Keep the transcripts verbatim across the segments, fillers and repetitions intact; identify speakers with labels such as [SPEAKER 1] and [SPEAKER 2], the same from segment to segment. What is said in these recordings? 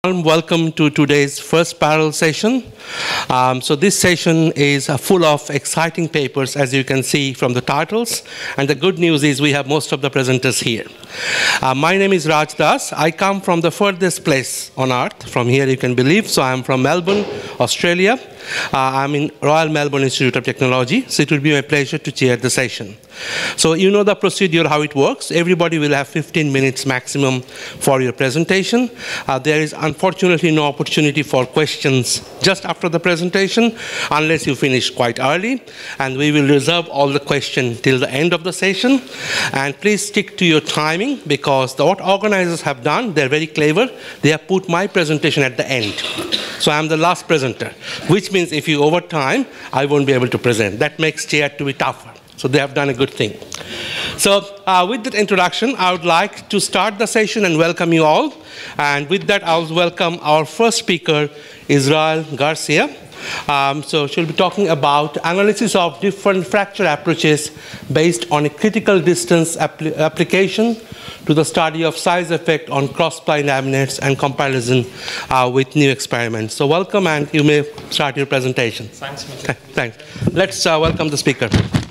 [SPEAKER 1] Welcome to today's first parallel session. Um, so this session is uh, full of exciting papers, as you can see from the titles. And the good news is we have most of the presenters here. Uh, my name is Raj Das. I come from the furthest place on earth, from here you can believe. So I'm from Melbourne, Australia. Uh, I'm in Royal Melbourne Institute of Technology. So it will be my pleasure to chair the session. So you know the procedure, how it works. Everybody will have fifteen minutes maximum for your presentation. Uh, there is unfortunately no opportunity for questions just after the presentation, unless you finish quite early. And we will reserve all the questions till the end of the session. And please stick to your timing, because the, what organizers have done, they're very clever. They have put my presentation at the end. So I'm the last presenter, which means if you overtime, I won't be able to present. That makes chair to be tougher. So they have done a good thing. So uh, with that introduction, I would like to start the session and welcome you all. And with that, I'll welcome our first speaker, Israel Garcia. Um, so she'll be talking about analysis of different fracture approaches based on a critical distance apl application to the study of size effect on cross-ply laminates and comparison uh, with new experiments. So welcome, and you may start your presentation.
[SPEAKER 2] Thanks.
[SPEAKER 1] Thanks. Let's uh, welcome the speaker.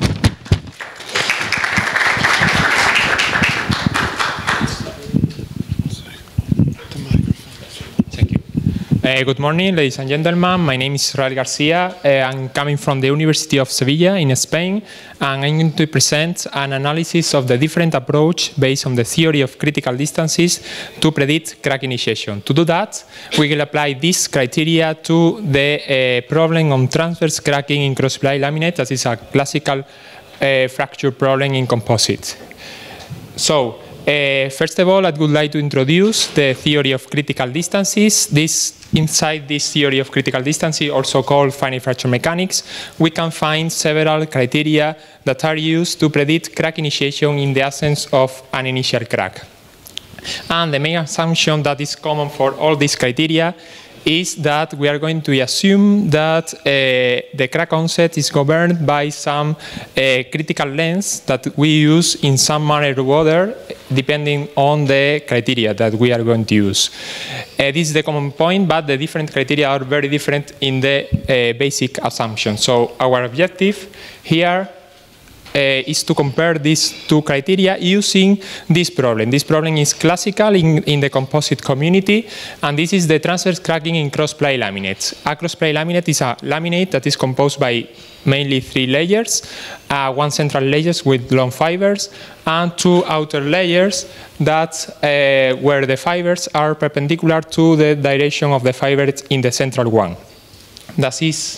[SPEAKER 2] Uh, good morning, ladies and gentlemen. My name is Israel Garcia. Uh, I'm coming from the University of Sevilla in Spain, and I'm going to present an analysis of the different approach based on the theory of critical distances to predict crack initiation. To do that, we will apply this criteria to the uh, problem on transverse cracking in cross-ply laminate, that is a classical uh, fracture problem in composite. So, Uh, first of all, I would like to introduce the theory of critical distances. This, inside this theory of critical distances, also called finite fracture mechanics, we can find several criteria that are used to predict crack initiation in the absence of an initial crack. And the main assumption that is common for all these criteria is that we are going to assume that uh, the crack onset is governed by some uh, critical lengths that we use in some manner or other, depending on the criteria that we are going to use. Uh, this is the common point, but the different criteria are very different in the uh, basic assumption. So our objective here Uh, is to compare these two criteria using this problem. This problem is classical in, in the composite community, and this is the transverse cracking in cross-ply laminates. A cross-ply laminate is a laminate that is composed by mainly three layers, uh, one central layer with long fibers, and two outer layers that uh, where the fibers are perpendicular to the direction of the fibers in the central one. That is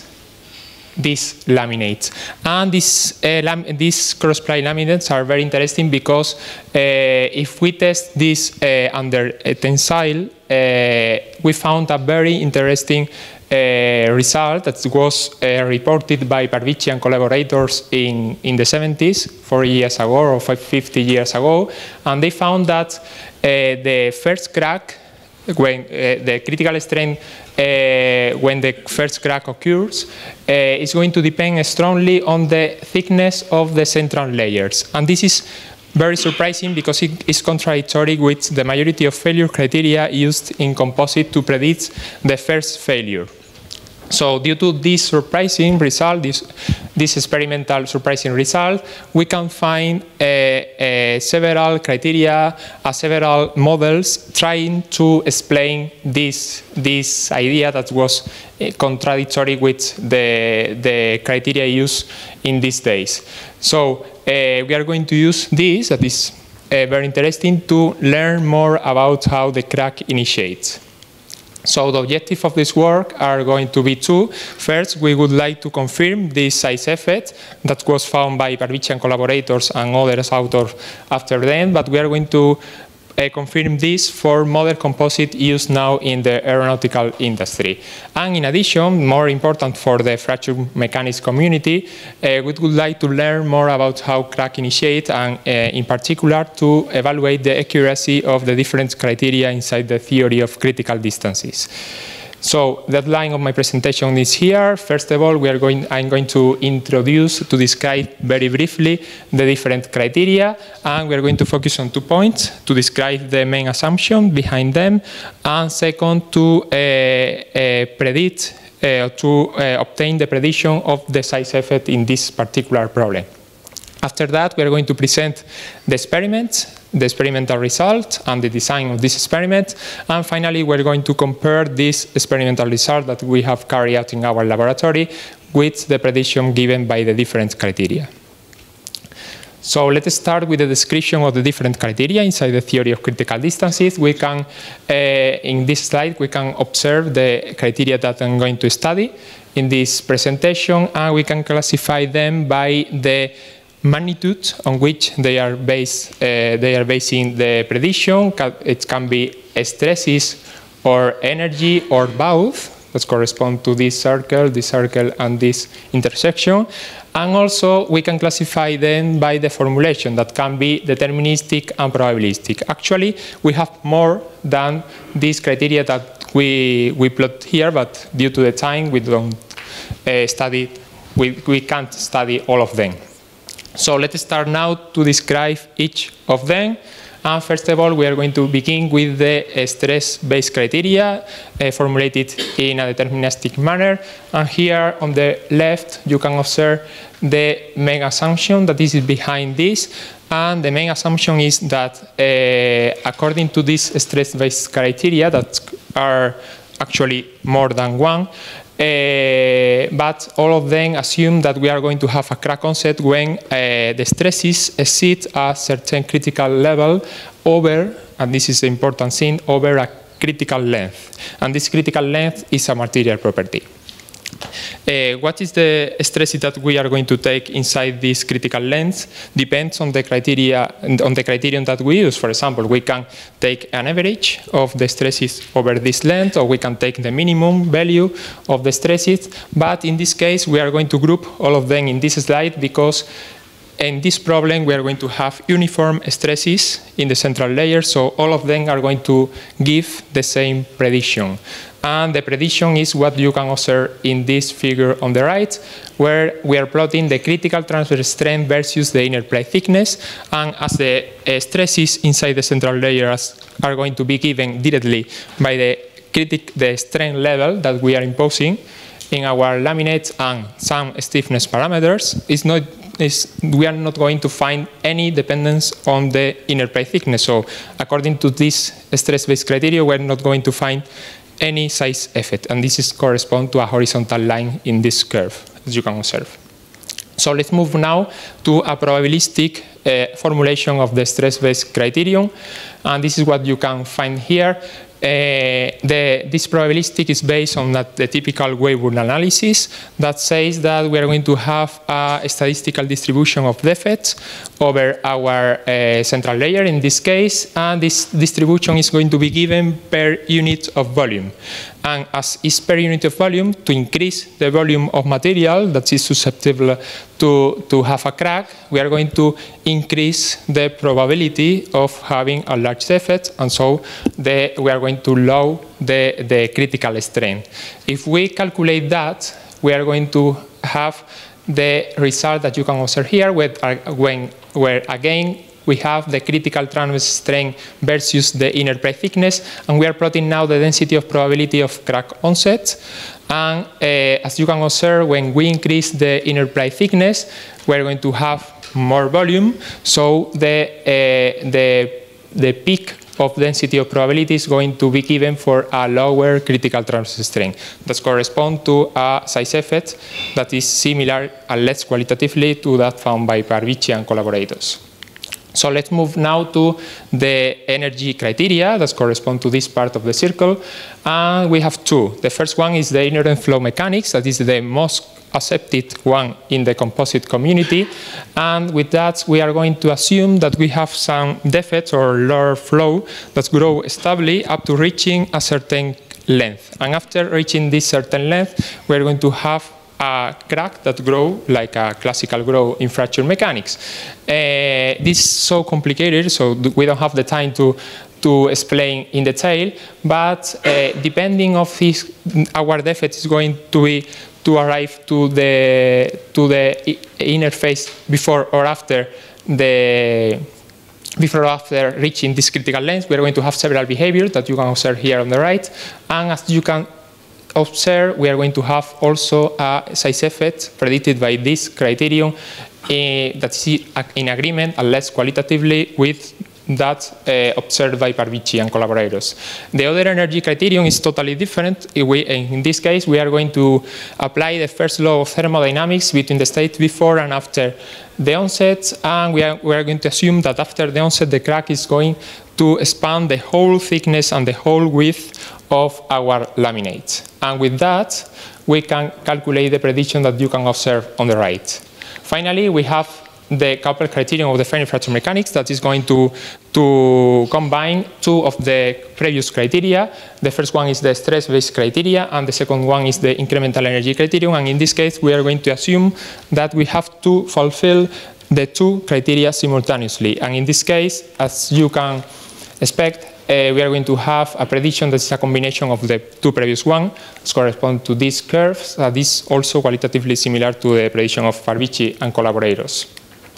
[SPEAKER 2] these laminates. And these, uh, lam these cross-ply laminates are very interesting because uh, if we test this uh, under a tensile, uh, we found a very interesting uh, result that was uh, reported by Parvici and collaborators in, in the seventies, forty years ago or fifty years ago. And they found that uh, the first crack, when uh, the critical strength Uh, when the first crack occurs, uh, is going to depend strongly on the thickness of the central layers. And this is very surprising because it is contradictory with the majority of failure criteria used in composite to predict the first failure. So due to this surprising result, this, this experimental surprising result, we can find uh, uh, several criteria, uh, several models trying to explain this, this idea that was uh, contradictory with the, the criteria used in these days. So uh, we are going to use this, that is uh, very interesting, to learn more about how the crack initiates. So the objective of this work are going to be two. First, we would like to confirm this size effect that was found by Parvici and collaborators and others authors after them, but we are going to uh, confirm this for modern composite used now in the aeronautical industry. And in addition, more important for the fracture mechanics community, uh, we would like to learn more about how crack initiate, and uh, in particular to evaluate the accuracy of the different criteria inside the theory of critical distances. So the outline of my presentation is here. First of all, we are going, I'm going to introduce, to describe very briefly the different criteria, and we are going to focus on two points, to describe the main assumption behind them, and second, to uh, uh, predict, uh, to uh, obtain the prediction of the size effect in this particular problem. After that, we are going to present the experiment, the experimental result, and the design of this experiment. And finally, we're going to compare this experimental result that we have carried out in our laboratory with the prediction given by the different criteria. So let's start with the description of the different criteria inside the theory of critical distances. We can, uh, in this slide, we can observe the criteria that I'm going to study in this presentation, and we can classify them by the magnitude on which they are based, uh, they are basing the prediction. It can be stresses or energy or both. That correspond to this circle, this circle, and this intersection. And also, we can classify them by the formulation that can be deterministic and probabilistic. Actually, we have more than these criteria that we, we plot here, but due to the time, we don't uh, study, we, we can't study all of them. So let's start now to describe each of them. And first of all, we are going to begin with the uh, stress-based criteria uh, formulated in a deterministic manner. And here on the left, you can observe the main assumption that is behind this. And the main assumption is that uh, according to this stress-based criteria that are actually more than one, Uh, but all of them assume that we are going to have a crack onset when uh, the stresses exceed a certain critical level over, and this is the important thing, over a critical length. And this critical length is a material property. Uh, what is the stresses that we are going to take inside this critical length depends on the criteria, on the criterion that we use. For example, we can take an average of the stresses over this length, or we can take the minimum value of the stresses. But in this case, we are going to group all of them in this slide because in this problem, we are going to have uniform stresses in the central layer, so all of them are going to give the same prediction. And the prediction is what you can observe in this figure on the right, where we are plotting the critical transverse strength versus the inner plate thickness. And as the uh, stresses inside the central layers are going to be given directly by the, critic, the strength level that we are imposing in our laminates and some stiffness parameters, it's not, it's, we are not going to find any dependence on the inner plate thickness. So according to this stress-based criteria, we're not going to find any size effect, and this is correspond to a horizontal line in this curve, as you can observe. So let's move now to a probabilistic uh, formulation of the stress-based criterion, and this is what you can find here. Uh, the, this probabilistic is based on that, the typical Weibull analysis that says that we are going to have a statistical distribution of defects over our uh, central layer in this case, and this distribution is going to be given per unit of volume. And as is per unit of volume, to increase the volume of material that is susceptible to, to have a crack, we are going to increase the probability of having a large defect, and so the, we are going to lower the, the critical strength. If we calculate that, we are going to have the result that you can observe here, where, when, where again, we have the critical transverse strength versus the inner plate thickness, and we are plotting now the density of probability of crack onset. And uh, as you can observe, when we increase the inner plate thickness, we're going to have more volume, so the, uh, the, the peak of density of probability is going to be given for a lower critical transverse strength. That corresponds to a size effect that is similar and less qualitatively to that found by Parvici and collaborators. So let's move now to the energy criteria that correspond to this part of the circle. And we have two. The first one is the inherent flow mechanics, that is the most accepted one in the composite community. And with that, we are going to assume that we have some defects or lower flow that grow stably up to reaching a certain length. And after reaching this certain length, we're going to have a crack that grow like a classical grow in fracture mechanics. Uh, this is so complicated, so we don't have the time to, to explain in detail, but uh, depending of this, our defect is going to be to arrive to the to the interface before or after the before or after reaching this critical length. We are going to have several behaviors that you can observe here on the right, and as you can observe, we are going to have also a size effect predicted by this criterion uh, that is in agreement, unless qualitatively, with that uh, observed by Parvici and collaborators. The other energy criterion is totally different. We, in this case, we are going to apply the first law of thermodynamics between the state before and after the onset, and we are, we are going to assume that after the onset, the crack is going to expand the whole thickness and the whole width of our laminate. And with that, we can calculate the prediction that you can observe on the right. Finally, we have the coupled criterion of the finite fracture mechanics that is going to, to combine two of the previous criteria. The first one is the stress-based criteria, and the second one is the incremental energy criterion. And in this case, we are going to assume that we have to fulfill the two criteria simultaneously. And in this case, as you can expect, Uh, we are going to have a prediction that is a combination of the two previous ones, correspond to these curves, that is also qualitatively similar to the prediction of Parvici and collaborators.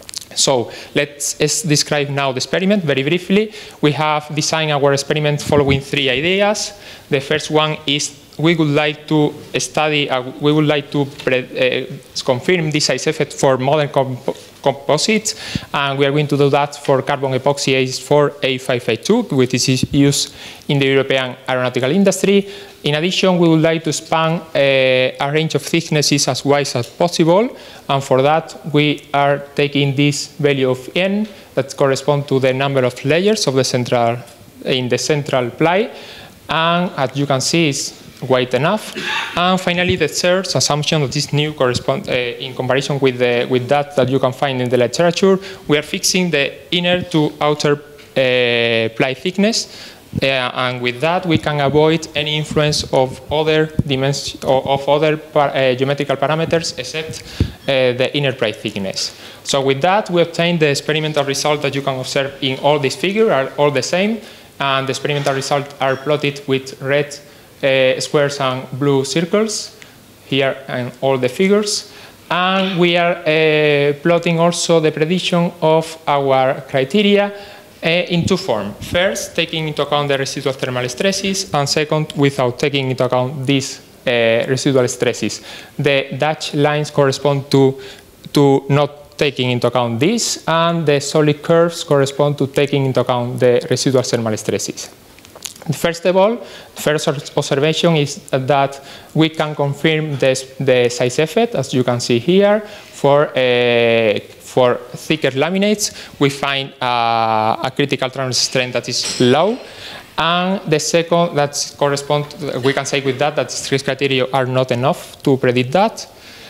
[SPEAKER 2] So let's, let's describe now the experiment very briefly. We have designed our experiment following three ideas. The first one is we would like to study, uh, we would like to uh, confirm this size effect for modern comp composites, and we are going to do that for carbon epoxy A four A five five two, which is used in the European aeronautical industry. In addition, we would like to span uh, a range of thicknesses as wide as possible, and for that we are taking this value of n that corresponds to the number of layers of the central in the central ply, and as you can see, is wide enough. And finally, the third assumption that is new correspond uh, in comparison with the with that that you can find in the literature. We are fixing the inner to outer uh, ply thickness, uh, and with that we can avoid any influence of other dimensions of other par uh, geometrical parameters except uh, the inner ply thickness. So with that, we obtain the experimental result that you can observe in all these figures are all the same, and the experimental results are plotted with red Uh, squares and blue circles here and all the figures. And we are uh, plotting also the prediction of our criteria uh, in two forms. First, taking into account the residual thermal stresses, and second, without taking into account these uh, residual stresses. The dashed lines correspond to, to not taking into account this, and the solid curves correspond to taking into account the residual thermal stresses. First of all, first observation is that we can confirm this, the size effect, as you can see here. For, uh, for thicker laminates, we find uh, a critical transfer strength that is low. And the second, that corresponds, we can say with that, that stress criteria are not enough to predict that.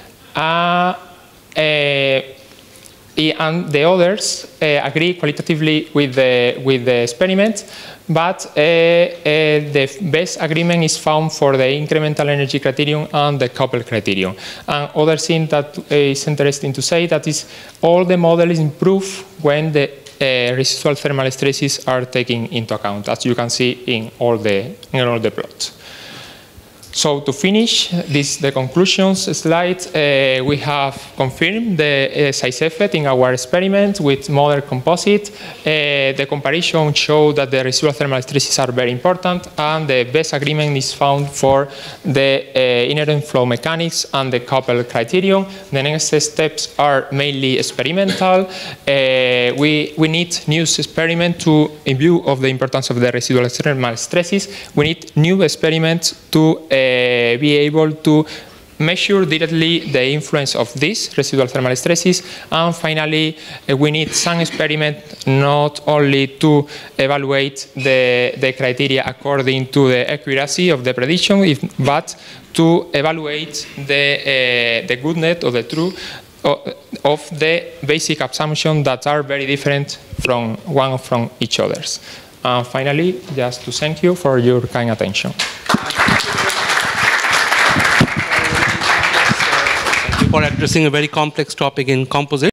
[SPEAKER 2] Uh, uh, And the others uh, agree qualitatively with the, with the experiment, but uh, uh, the best agreement is found for the incremental energy criterion and the coupled criterion. And other thing that is interesting to say, that is all the model is improved when the uh, residual thermal stresses are taken into account, as you can see in all the, in all the plots. So to finish this, the conclusions slide, uh, we have confirmed the uh, size effect in our experiment with modern composite. Uh, the comparison showed that the residual thermal stresses are very important, and the best agreement is found for the uh, inherent flow mechanics and the coupled criterion. The next steps are mainly experimental. Uh, we, we need new experiment to, in view of the importance of the residual thermal stresses, we need new experiments to uh, Uh, be able to measure directly the influence of these residual thermal stresses. And finally, uh, we need some experiment not only to evaluate the, the criteria according to the accuracy of the prediction, if, but to evaluate the, uh, the goodness or the truth of the basic assumptions that are very different from one from each others. And finally, just to thank you for your kind attention.
[SPEAKER 1] For addressing a very complex topic in composites.